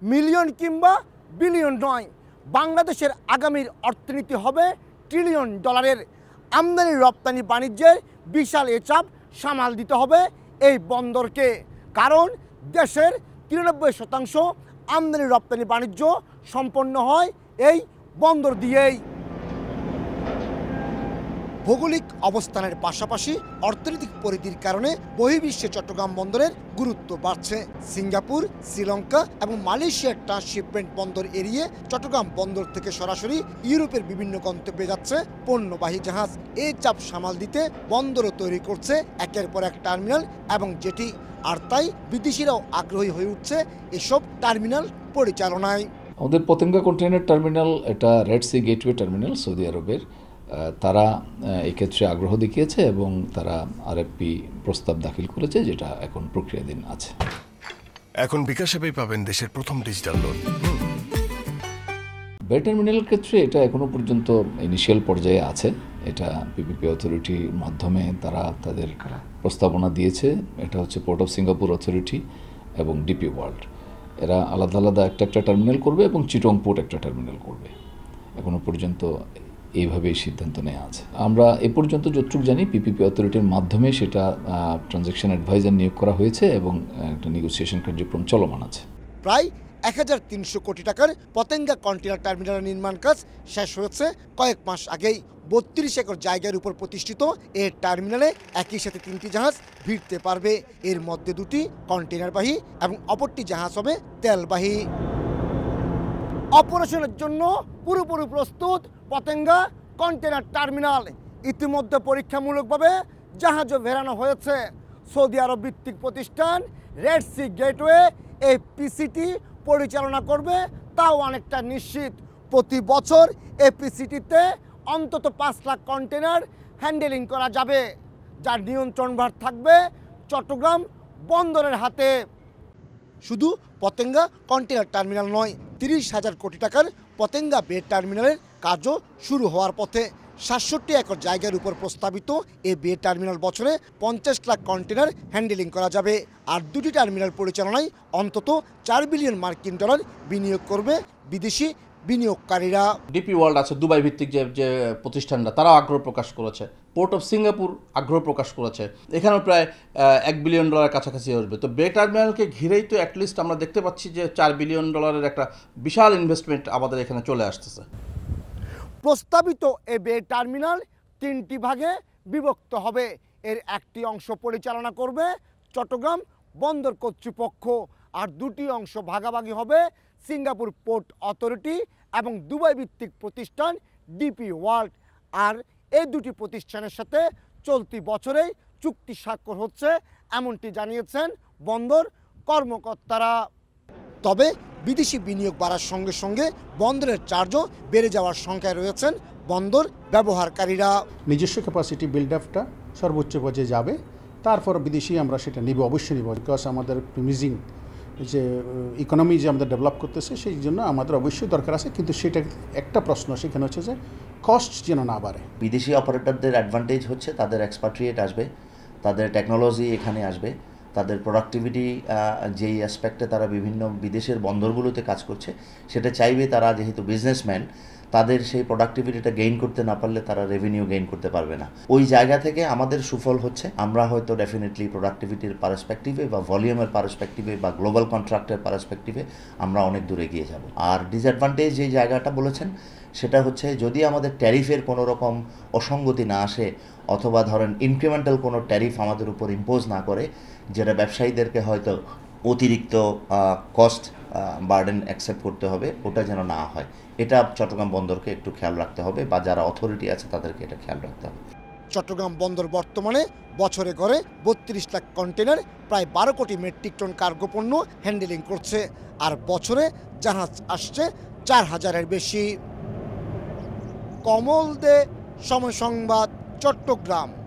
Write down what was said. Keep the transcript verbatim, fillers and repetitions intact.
Million কিংবা billion নয়, বাংলাদেশের আগামীর অর্থনীতি হবে ট্রিলিয়ন ডলারের। আমদানি রপ্তানি বাণিজ্যের বিশাল এ চাপ সামাল দিতে হবে এই বন্দরকে, কারণ দেশের তিরানব্বই শতাংশ আমদানি রপ্তানি বাণিজ্য সম্পন্ন হয় এই বন্দর দিয়েই। ভৌগোলিক অবস্থানের পাশাপাশি অর্থনৈতিক পরিধির কারণে বহির্বিশ্বে চট্টগ্রাম বন্দরের গুরুত্ব বাড়ছে। সিঙ্গাপুর, শ্রীলঙ্কা এবং মালয়েশিয়ার ট্রান্সশিপমেন্ট বন্দর এড়িয়ে চট্টগ্রাম বন্দর থেকে সরাসরি ইউরোপের বিভিন্ন গন্তব্যে যাচ্ছে পণ্যবাহী জাহাজ। এই চাপ সামাল দিতে বন্দরও তৈরি করছে একের পর এক টার্মিনাল এবং জেটি, আর তাই বিদেশিরাও আগ্রহী হয়ে উঠছে এসব টার্মিনাল পরিচালনায়। আমাদের পতেঙ্গা কন্টেইনার টার্মিনাল এটা Red Sea gateway terminal, Saudi আরবের। তারা এই ক্ষেত্রে আগ্রহ দেখিয়েছে এবং তারা আরএফপি প্রস্তাব দাখিল করেছে, যেটা এখন প্রক্রিয়াধীন আছে। এখন বিকাশ অ্যাপেই পাবেন দেশের প্রথম ডিজিটাল লোন। বে টার্মিনালের ক্ষেত্রে এটা এখনো পর্যন্ত ইনিশিয়াল পর্যায়ে আছে। এটা পিপিপি অথরিটির মাধ্যমে তারা তাদের প্রস্তাবনা দিয়েছে। এটা হচ্ছে পোর্ট অফ সিঙ্গাপুর অথরিটি এবং ডিপি ওয়ার্ল্ড, এরা আলাদা আলাদা একটা একটা টার্মিনাল করবে এবং চিটং পোর্ট একটা টার্মিনাল করবে। এখনো পর্যন্ত এইভাবেই সিদ্ধান্ত নেওয়া আছে। আমরা এ পর্যন্ত যতটুকু জানি পিপিপি অথরিটির মাধ্যমে সেটা ট্রানজ্যাকশন অ্যাডভাইজার নিয়োগ করা হয়েছে এবং একটা নেগোসিয়েশন কার্যক্রম চলমান আছে। প্রায় এক হাজার তিনশো কোটি টাকার পতেঙ্গা কন্টেইনার টার্মিনালের নির্মাণ কাজ শেষ হয়েছে কয়েক মাস আগেই। বত্রিশ একর জায়গার উপর প্রতিষ্ঠিত এই টার্মিনালে একই সাথে তিনটি জাহাজ ভিড়তে পারবে। এর মধ্যে দুটি কন্টেইনারবাহী এবং অপরটি জাহাজ হবে তেলবাহী। অপারেশনের জন্য পুরোপুরি প্রস্তুত পতেঙ্গা কন্টেইনার টার্মিনাল। ইতিমধ্যে পরীক্ষামূলকভাবে জাহাজও ভেড়ানো হয়েছে। সৌদি আরব ভিত্তিক প্রতিষ্ঠান রেড সি গেটওয়ে এই পিসিটি পরিচালনা করবে, তাও অনেকটা নিশ্চিত। প্রতি বছর এই পিসিটিতে অন্তত পাঁচ লাখ কন্টেইনার হ্যান্ডেলিং করা যাবে, যার নিয়ন্ত্রণভার থাকবে চট্টগ্রাম বন্দরের হাতে। শুধু পতেঙ্গা কন্টেইনার টার্মিনাল নয়, তিরিশ হাজার কোটি টাকার পতেঙ্গা বে টার্মিনালের কাজও শুরু হওয়ার পথে। সাতষট্টি একর জায়গার উপর প্রস্তাবিত এই বে টার্মিনাল বছরে পঞ্চাশ লাখ কন্টেইনার হ্যান্ডেলিং করা যাবে। আর দুটি টার্মিনাল পরিচালনায় অন্তত চার বিলিয়ন মার্কিন ডলার বিনিয়োগ করবে বিদেশি বিনিয়োগকারীরা। ডিপি ওয়ার্ল্ড আছে দুবাই ভিত্তিক যে যে প্রতিষ্ঠানটা, তারাও আগ্রহ প্রকাশ করেছে। পোর্ট অফ সিঙ্গাপুর আগ্রহ প্রকাশ করেছে, এখানেও প্রায় এক বিলিয়ন ডলারের কাছাকাছি আসবে। তো বে টার্মিনালকে ঘিরেই তো অ্যাটলিস্ট আমরা দেখতে পাচ্ছি যে চার বিলিয়ন ডলারের একটা বিশাল ইনভেস্টমেন্ট আমাদের এখানে চলে আসতেছে। প্রস্তাবিত এ বে টার্মিনাল তিনটি ভাগে বিভক্ত হবে। এর একটি অংশ পরিচালনা করবে চট্টগ্রাম বন্দর কর্তৃপক্ষ, আর দুটি অংশ ভাগাভাগি হবে সিঙ্গাপুর পোর্ট অথরিটি এবং দুবাই ভিত্তিক প্রতিষ্ঠান ডিপি ওয়ার্ল্ড। আর এই দুটি প্রতিষ্ঠানের সাথে চলতি বছরেই চুক্তি স্বাক্ষর হচ্ছে, এমনটি জানিয়েছেন বন্দর কর্মকর্তারা। তবে বিদেশি বিনিয়োগ বাড়ার সঙ্গে সঙ্গে বন্দরের চার্জও বেড়ে যাওয়ার সংখ্যায় রয়েছেন বন্দর ব্যবহারকারীরা। নিজস্ব ক্যাপাসিটি বিল্ড আপটা সর্বোচ্চ পর্যায়ে যাবে, তারপর বিদেশি আমরা সেটা নিব, অবশ্যই নিব। বিকজ আমাদের প্রিমিজিং যে ইকোনমি যে আমাদের ডেভেলপ করতেছে, সেই জন্য আমাদের অবশ্যই দরকার আছে। কিন্তু সেটা একটা প্রশ্ন সেখানে হচ্ছে যে কস্ট যেন না বাড়ে। বিদেশি অপারেটরদের অ্যাডভান্টেজ হচ্ছে তাদের এক্সপাট্রিয়েট আসবে, তাদের টেকনোলজি এখানে আসবে, তাদের প্রোডাক্টিভিটি যেই অ্যাসপেক্টে তারা বিভিন্ন বিদেশের বন্দরগুলোতে কাজ করছে সেটা চাইবে তারা, যেহেতু বিজনেসম্যান, তাদের সেই প্রোডাক্টিভিটিটা গেইন করতে না পারলে তারা রেভিনিউ গেইন করতে পারবে না। ওই জায়গা থেকে আমাদের সুফল হচ্ছে, আমরা হয়তো ডেফিনেটলি প্রোডাক্টিভিটির পার্সপেক্টিভে বা ভলিউমের পার্সপেক্টিভে বা গ্লোবাল কন্ট্রাক্টের পার্সপেক্টিভে আমরা অনেক দূরে এগিয়ে যাব। আর ডিসঅ্যাডভান্টেজ যে জায়গাটা বলেছেন সেটা হচ্ছে, যদি আমাদের ট্যারিফের কোনো রকম অসঙ্গতি না আসে অথবা ধরেন ইনক্রিমেন্টাল কোনো ট্যারিফ আমাদের উপর ইম্পোজ না করে, যেটা ব্যবসায়ীদেরকে হয়তো অতিরিক্ত কস্ট বার্ডেন অ্যাকসেপ্ট করতে হবে, ওটা যেন না হয়। এটা চট্টগ্রাম বন্দরকে একটু খেয়াল রাখতে হবে, বা যারা অথরিটি আছে তাদেরকে এটা খেয়াল রাখতে হবে। চট্টগ্রাম বন্দর বর্তমানে বছরে গড়ে বত্রিশ লাখ কন্টেনার, প্রায় বারো কোটি মেট্রিক টন কার্গো পণ্য হ্যান্ডেলিং করছে, আর বছরে জাহাজ আসছে চার হাজারের বেশি। কমল দে, সময় সংবাদ, চট্টগ্রাম।